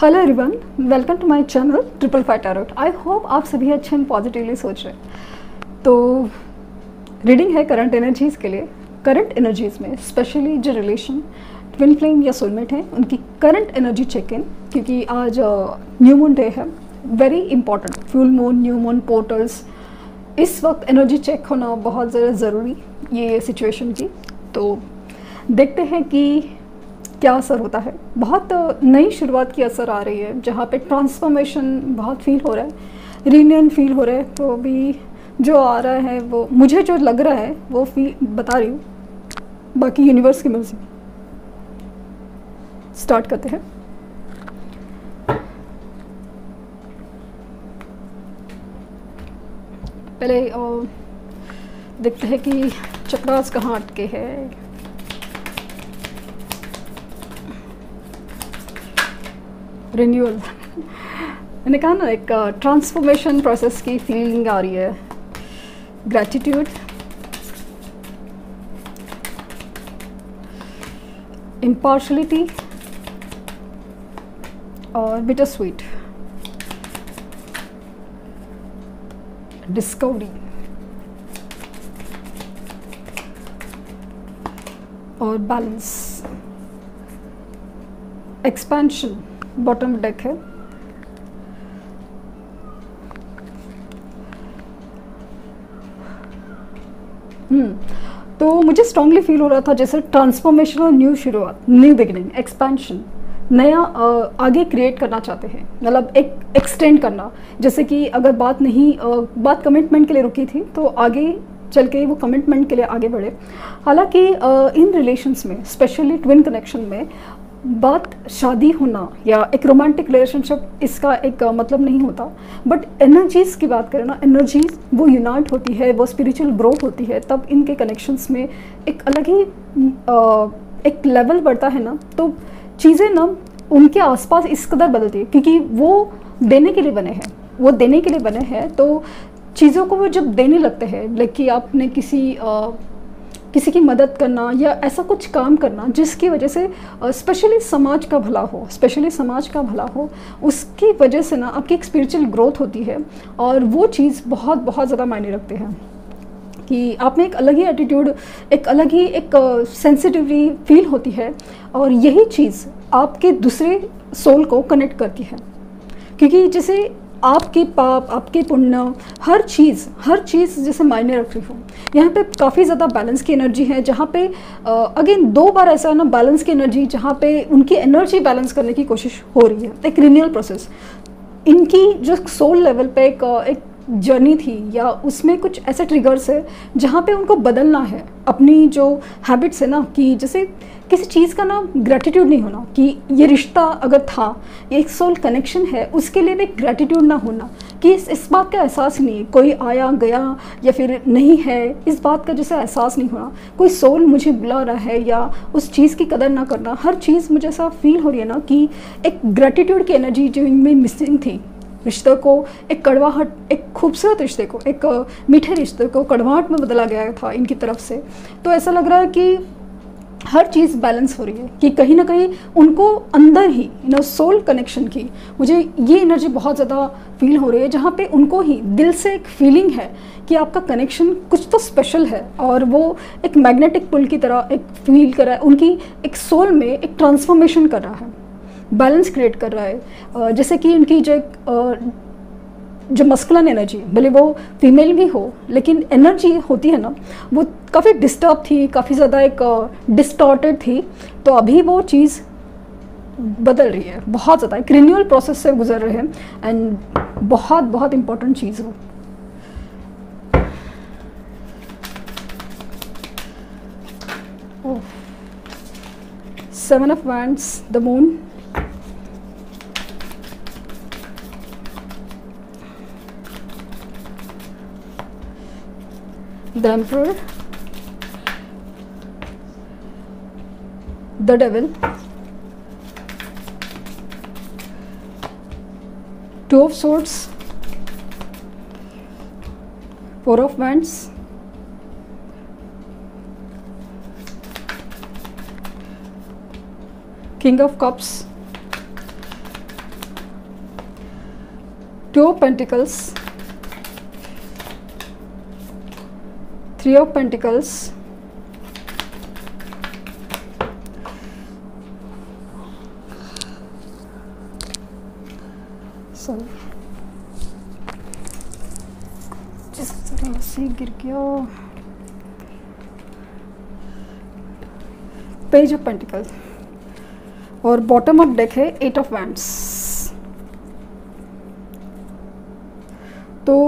Hello everyone, welcome to my channel triple five tarot. I hope आप सभी अच्छे and positively सोच रहे हैं। तो रीडिंग है करंट एनर्जीज़ के लिए। करंट एनर्जीज़ में स्पेशली जो रिलेशन ट्विन फ्लेम या सोलमेट हैं उनकी करंट एनर्जी चेक इन, क्योंकि आज न्यू मून डे है, very important. Full moon, new moon, portals, इस वक्त एनर्जी चेक होना बहुत ज़्यादा ज़रूरी ये सिचुएशन की। तो देखते हैं कि क्या असर होता है। बहुत नई शुरुआत की असर आ रही है, जहाँ पे ट्रांसफॉर्मेशन बहुत फील हो रहा है, रीयूनियन फील हो रहा है। तो अभी जो आ रहा है वो मुझे जो लग रहा है वो फील बता रही हूँ, बाकी यूनिवर्स की मर्जी। स्टार्ट करते हैं। पहले देखते हैं कि चक्रास कहाँ अटके हैं। रिन्यूअल मैंने कहा ना, एक ट्रांसफॉर्मेशन प्रोसेस की फीलिंग आ रही है। ग्रैटिट्यूड, इम्पार्शलिटी और बिटर स्वीट, डिस्कवरी और बैलेंस, एक्सपेंशन बॉटम डेक है। तो मुझे स्ट्रांगली फील हो रहा था जैसे ट्रांसफॉर्मेशन और न्यू शुरुआत, न्यू बिगिनिंग, एक्सपेंशन, नया आगे क्रिएट करना चाहते हैं, मतलब एक एक्सटेंड करना। जैसे कि अगर बात कमिटमेंट के लिए रुकी थी तो आगे चल के वो कमिटमेंट के लिए आगे बढ़े। हालांकि इन रिलेशंस में, स्पेशली ट्विन कनेक्शन में, बात शादी होना या एक रोमांटिक रिलेशनशिप इसका एक मतलब नहीं होता। बट एनर्जीज़ की बात करें ना, एनर्जीज वो यूनाइट होती है, वो स्पिरिचुअल ग्रोथ होती है, तब इनके कनेक्शंस में एक अलग ही एक लेवल बढ़ता है ना। तो चीज़ें ना उनके आसपास इस कदर बदलती है, क्योंकि वो देने के लिए बने हैं, वो देने के लिए बने हैं। तो चीज़ों को वो जब देने लगते हैं, लाइक कि आपने किसी की मदद करना या ऐसा कुछ काम करना जिसकी वजह से स्पेशली समाज का भला हो, उसकी वजह से ना आपकी एक स्पिरिचुअल ग्रोथ होती है। और वो चीज़ बहुत बहुत ज़्यादा मायने रखते हैं कि आप में एक अलग ही एटीट्यूड, एक अलग ही एक सेंसिटिविटी फील होती है। और यही चीज़ आपके दूसरे सोल को कनेक्ट करती है, क्योंकि जैसे आपके पाप, आपके पुण्य, हर चीज़ जैसे मायने रख रही हो। यहाँ पे काफ़ी ज़्यादा बैलेंस की एनर्जी है, जहाँ पे अगेन 2 बार ऐसा है ना, बैलेंस की एनर्जी, जहाँ पे उनकी एनर्जी बैलेंस करने की कोशिश हो रही है। एक रिन्यूअल प्रोसेस, इनकी जो सोल लेवल पे एक जर्नी थी, या उसमें कुछ ऐसे ट्रिगर्स है जहाँ पे उनको बदलना है अपनी जो हैबिट्स है ना। कि जैसे किसी चीज़ का ना ग्रैटिट्यूड नहीं होना, कि ये रिश्ता अगर था, ये एक सोल कनेक्शन है, उसके लिए भी ग्रैटिट्यूड ना होना, कि इस बात का एहसास नहीं, कोई आया गया या फिर नहीं है, इस बात का जैसे एहसास नहीं होना, कोई सोल मुझे बुला रहा है, या उस चीज़ की कदर ना करना। हर चीज़ मुझे ऐसा फील हो रही है ना कि एक ग्रैटिट्यूड की एनर्जी जो इनमें मिसिंग थी। रिश्ते को एक कड़वाहट, एक खूबसूरत रिश्ते को, एक मीठे रिश्ते को कड़वाहट में बदला गया था इनकी तरफ से। तो ऐसा लग रहा है कि हर चीज़ बैलेंस हो रही है, कि कहीं ना कहीं उनको अंदर ही सोल कनेक्शन की मुझे ये एनर्जी बहुत ज़्यादा फील हो रही है, जहाँ पे उनको ही दिल से एक फीलिंग है कि आपका कनेक्शन कुछ तो स्पेशल है। और वो एक मैग्नेटिक पुल की तरह एक फील कर रहा है, उनकी एक सोल में एक ट्रांसफॉर्मेशन कर रहा है, बैलेंस क्रिएट कर रहा है। जैसे कि उनकी जो मस्कुलिन एनर्जी, भले वो फीमेल भी हो, लेकिन एनर्जी होती है ना, वो काफ़ी डिस्टर्ब थी, काफ़ी ज़्यादा एक डिस्टॉर्टेड थी। तो अभी वो चीज़ बदल रही है, बहुत ज़्यादा एक रिन्यूअल प्रोसेस से गुजर रहे हैं। एंड बहुत बहुत इम्पोर्टेंट चीज़ हो। Seven of wands, the moon, the Emperor, the Devil, 2 of Swords, 4 of Wands, King of Cups, 2 of Pentacles, 3 of Pentacles, जिस तरह से गिर गया, पेज ऑफ पेंटिकल, और बॉटम ऑफ डेक है 8 ऑफ वैंड्स। तो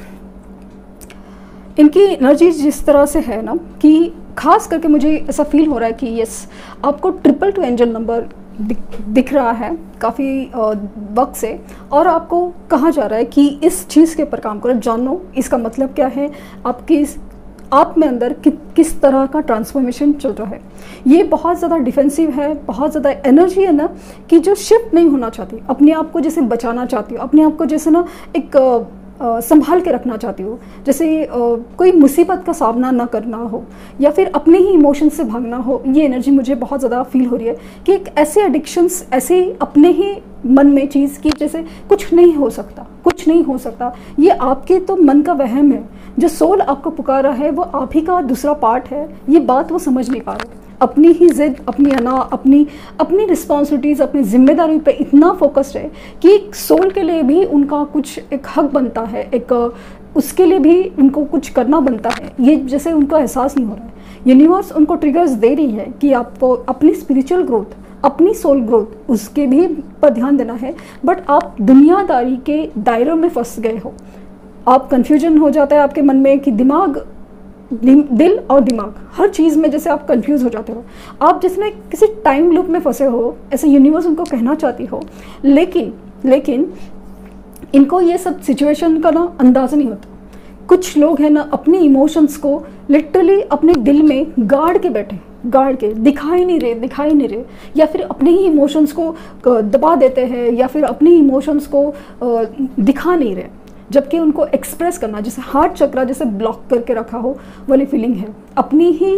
इनकी एनर्जी जिस तरह से है ना कि खास करके मुझे ऐसा फील हो रहा है कि यस, आपको 222 एंजल नंबर दिख रहा है काफ़ी वक्त से, और आपको कहा जा रहा है कि इस चीज़ के ऊपर काम करो, जानो इसका मतलब क्या है, आपकी आप में अंदर किस तरह का ट्रांसफॉर्मेशन चल रहा है। ये बहुत ज़्यादा डिफेंसिव है, बहुत ज़्यादा एनर्जी है ना कि जो शिफ्ट नहीं होना चाहती, अपने आप को जैसे बचाना चाहती हो, अपने आप को जैसे ना एक संभाल के रखना चाहती हो, जैसे कोई मुसीबत का सामना ना करना हो या फिर अपने ही इमोशन से भागना हो। ये एनर्जी मुझे बहुत ज़्यादा फील हो रही है कि एक ऐसे एडिक्शंस, ऐसे अपने ही मन में चीज़ की जैसे कुछ नहीं हो सकता, कुछ नहीं हो सकता। ये आपके तो मन का वहम है, जो सोल आपको पुकार रहा है वो आप ही का दूसरा पार्ट है। ये बात वो समझ नहीं पा रहे, अपनी ही जिद, अपनी अना, अपनी रिस्पॉन्सिबिलिटीज़, अपनी जिम्मेदारी पे इतना फोकस्ड है कि एक सोल के लिए भी उनका कुछ एक हक बनता है, एक उसके लिए भी उनको कुछ करना बनता है। ये जैसे उनको एहसास नहीं हो रहा है। यूनिवर्स उनको ट्रिगर्स दे रही है कि आपको अपनी स्पिरिचुअल ग्रोथ, अपनी सोल ग्रोथ, उसके भी पर ध्यान देना है, बट आप दुनियादारी के दायरों में फंस गए हो। आप कन्फ्यूजन हो जाता है आपके मन में कि दिल और दिमाग हर चीज़ में जैसे आप कंफ्यूज हो जाते हो, आप जिसमें किसी टाइम लूप में फंसे हो, ऐसे यूनिवर्स उनको कहना चाहती हो। लेकिन इनको ये सब सिचुएशन का ना अंदाज़ा नहीं होता। कुछ लोग हैं ना अपने इमोशंस को लिटरली अपने दिल में गाड़ के बैठे, गाड़ के दिखाई नहीं रहे, या फिर अपने ही इमोशंस को दबा देते हैं, या फिर अपने इमोशंस को दिखा नहीं रहे, जबकि उनको एक्सप्रेस करना, जैसे हार्ट चक्रा जैसे ब्लॉक करके रखा हो वाली फीलिंग है। अपनी ही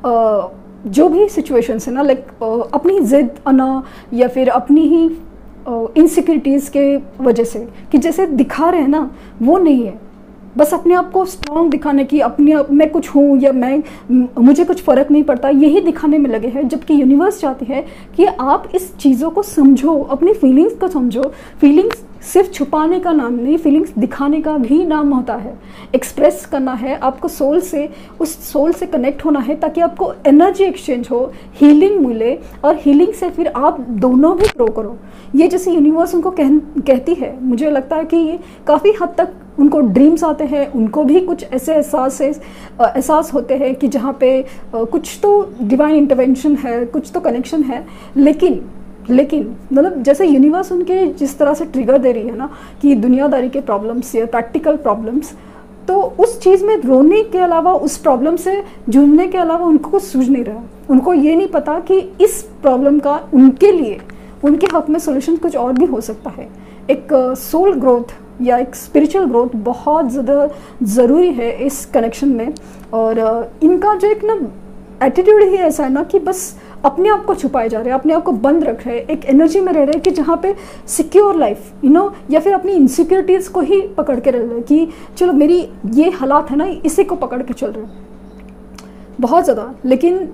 जो भी सिचुएशंस है ना, लाइक अपनी जिद, अना, या फिर अपनी ही इनसिक्योरिटीज़ के वजह से कि जैसे दिखा रहे हैं ना, वो नहीं है। बस अपने आप को स्ट्रॉन्ग दिखाने की, अपने आप मैं कुछ हूँ या मुझे कुछ फ़र्क नहीं पड़ता, यही दिखाने में लगे हैं। जबकि यूनिवर्स चाहती है कि आप इस चीज़ों को समझो, अपनी फीलिंग्स को समझो। फीलिंग्स सिर्फ छुपाने का नाम नहीं, फीलिंग्स दिखाने का भी नाम होता है। एक्सप्रेस करना है आपको, सोल से, उस सोल से कनेक्ट होना है, ताकि आपको एनर्जी एक्सचेंज हो, हीलिंग मिले, और हीलिंग से फिर आप दोनों भी ग्रो करो। ये जैसे यूनिवर्स उनको कहती है, मुझे लगता है कि ये काफ़ी हद तक उनको ड्रीम्स आते हैं, उनको भी कुछ ऐसे एहसास होते हैं कि जहाँ पे कुछ तो डिवाइन इंटरवेंशन है, कुछ तो कनेक्शन है। लेकिन मतलब जैसे यूनिवर्स उनके जिस तरह से ट्रिगर दे रही है ना कि दुनियादारी के प्रॉब्लम्स या प्रैक्टिकल प्रॉब्लम्स, तो उस चीज़ में रोने के अलावा, उस प्रॉब्लम से जूझने के अलावा उनको कुछ सूझ नहीं रहा। उनको ये नहीं पता कि इस प्रॉब्लम का उनके लिए, उनके हक में सोल्यूशन कुछ और भी हो सकता है। एक सोल ग्रोथ या एक स्पिरिचुअल ग्रोथ बहुत ज़्यादा ज़रूरी है इस कनेक्शन में। और इनका जो एक ना एटीट्यूड ही ऐसा है ना कि बस अपने आप को छुपाए जा रहे हैं, अपने आप को बंद रख रहे हैं, एक एनर्जी में रह रहे हैं कि जहाँ पे सिक्योर लाइफ या फिर अपनी इनसिक्योरिटीज़ को ही पकड़ के रह रहे हैं कि चलो मेरी ये हालात है ना, इसी को पकड़ के चल रहे हैं बहुत ज़्यादा। लेकिन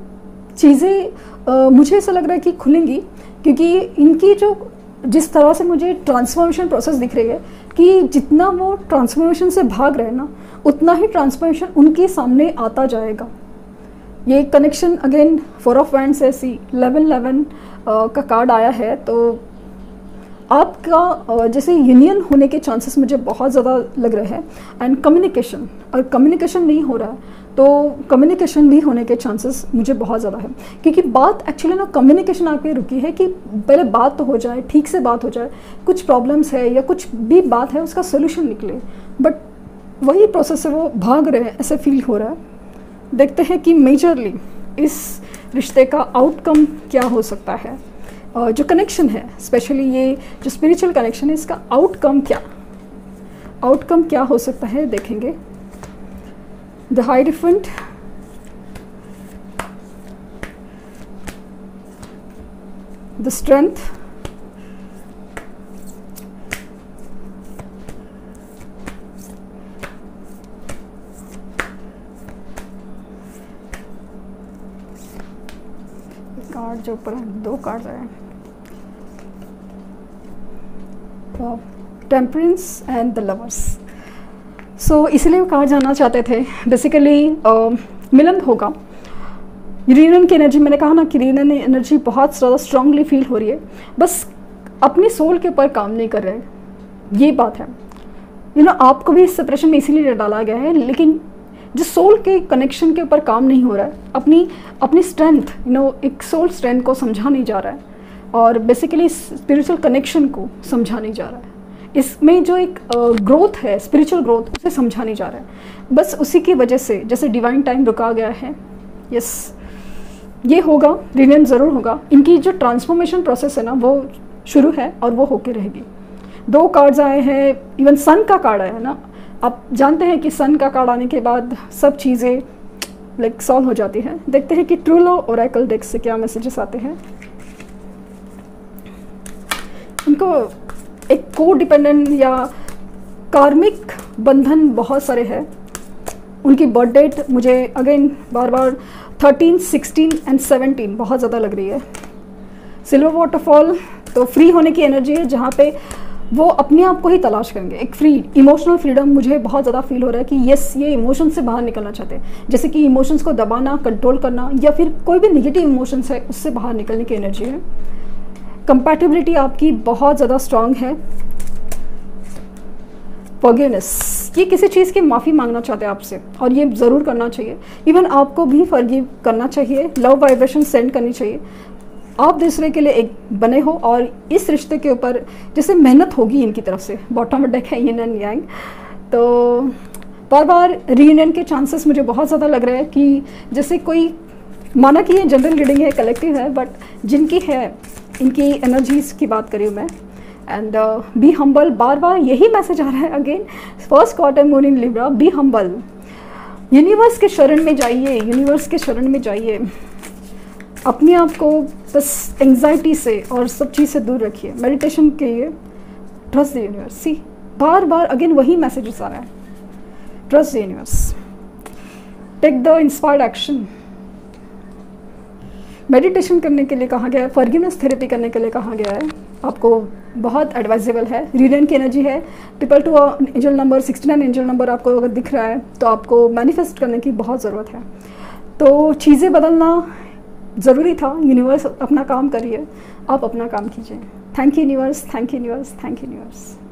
चीज़ें मुझे ऐसा लग रहा है कि खुलेंगी, क्योंकि इनकी जो जिस तरह से मुझे ट्रांसफॉर्मेशन प्रोसेस दिख रही है कि जितना वो ट्रांसफॉर्मेशन से भाग रहे हैं ना, उतना ही ट्रांसफॉर्मेशन उनके सामने आता जाएगा। ये कनेक्शन अगेन 4 ऑफ वैंड्स है, 11 का कार्ड आया है। तो आपका जैसे यूनियन होने के चांसेस मुझे बहुत ज़्यादा लग रहे हैं। एंड कम्युनिकेशन, अगर कम्युनिकेशन नहीं हो रहा है तो कम्युनिकेशन भी होने के चांसेस मुझे बहुत ज़्यादा है, क्योंकि बात एक्चुअली ना कम्युनिकेशन आके रुकी है कि पहले बात तो हो जाए, ठीक से बात हो जाए, कुछ प्रॉब्लम्स है या कुछ भी बात है उसका सोल्यूशन निकले, बट वही प्रोसेस से वो भाग रहे हैं, ऐसे फील हो रहा है। देखते हैं कि मेजरली इस रिश्ते का आउटकम क्या हो सकता है। जो कनेक्शन है, स्पेशली ये जो स्पिरिचुअल कनेक्शन है, इसका आउटकम क्या हो सकता है देखेंगे। द हाइरोफेंट, द स्ट्रेंथ, जो ऊपर है 2 कार्ड आए, temperance and the lovers. So इसलिए वो कार्ड जानना चाहते थे बेसिकली मिलन होगा, रीयूनियन की एनर्जी। मैंने कहा ना कि रीयूनियन एनर्जी बहुत ज़्यादा स्ट्रांगली फील हो रही है, बस अपनी सोल के ऊपर काम नहीं कर रहे, ये बात है। आपको भी इस सेपरेशन में इसीलिए डाला गया है, लेकिन जो सोल के कनेक्शन के ऊपर काम नहीं हो रहा है, अपनी स्ट्रेंथ एक सोल स्ट्रेंथ को समझा नहीं जा रहा है, और बेसिकली स्पिरिचुअल कनेक्शन को समझा नहीं जा रहा है। इसमें जो एक ग्रोथ है, स्पिरिचुअल ग्रोथ, उसे समझा नहीं जा रहा है। बस उसी की वजह से जैसे डिवाइन टाइम रुका गया है। यस, ये होगा, रीयूनियन ज़रूर होगा। इनकी जो ट्रांसफॉर्मेशन प्रोसेस है ना, वो शुरू है और वो होके रहेगी। 2 कार्ड्स आए हैं, इवन सन का कार्ड आया है ना। आप जानते हैं कि सन का कार्ड आने के बाद सब चीज़ें लाइक सॉल्व हो जाती हैं। देखते हैं कि ट्रू लव ओरेकल डेक से क्या मैसेजेस आते हैं। इनको एक को डिपेंडेंट या कार्मिक बंधन बहुत सारे हैं। उनकी बर्थ डेट मुझे अगेन बार बार 13, 16 एंड 17 बहुत ज़्यादा लग रही है। सिल्वर वाटरफॉल तो फ्री होने की एनर्जी है, जहाँ पे वो अपने आप को ही तलाश करेंगे। एक फ्री इमोशनल फ्रीडम मुझे बहुत ज़्यादा फील हो रहा है कि यस, ये इमोशन से बाहर निकलना चाहते हैं। जैसे कि इमोशंस को दबाना, कंट्रोल करना, या फिर कोई भी नेगेटिव इमोशंस है उससे बाहर निकलने की एनर्जी है। कंपैटिबिलिटी आपकी बहुत ज़्यादा स्ट्रांग है। फॉरगिवनेस, ये किसी चीज़ की माफ़ी मांगना चाहते हैं आपसे, और ये ज़रूर करना चाहिए। इवन आपको भी फॉरगिव करना चाहिए, लव वाइब्रेशन सेंड करनी चाहिए। आप दूसरे के लिए एक बने हो, और इस रिश्ते के ऊपर जैसे मेहनत होगी इनकी तरफ से। बॉटम डेक है यिन एंड यांग, तो बार बार रीयूनियन के चांसेस मुझे बहुत ज़्यादा लग रहे हैं कि जैसे कोई, माना कि ये जनरल रीडिंग है, कलेक्टिव है, बट जिनकी है इनकी एनर्जीज की बात करी हूँ मैं। एंड बी हम्बल, बार बार यही मैसेज आ रहा है again. First quarter moon in Libra, be humble. Universe के शरण में जाइए, यूनिवर्स के शरण में जाइए। अपने आप को बस एंग्जाइटी से और सब चीज़ से दूर रखिए, मेडिटेशन कीजिए, ट्रस्ट द यूनिवर्स। सी, बार बार अगेन वही मैसेजेस आ रहा है, trust the universe, take the inspired action. Meditation करने के लिए कहा गया है, फॉरगिवनेस थेरेपी करने के लिए कहा गया है, आपको बहुत एडवाइजेबल है। रीयूनियन की एनर्जी है, 222 एंजल नंबर, 69 एंजल नंबर आपको अगर दिख रहा है तो आपको मैनिफेस्ट करने की बहुत ज़रूरत है। तो चीज़ें बदलना ज़रूरी था। यूनिवर्स अपना काम करिए, आप अपना काम कीजिए। Thank you universe, thank you universe, thank you universe.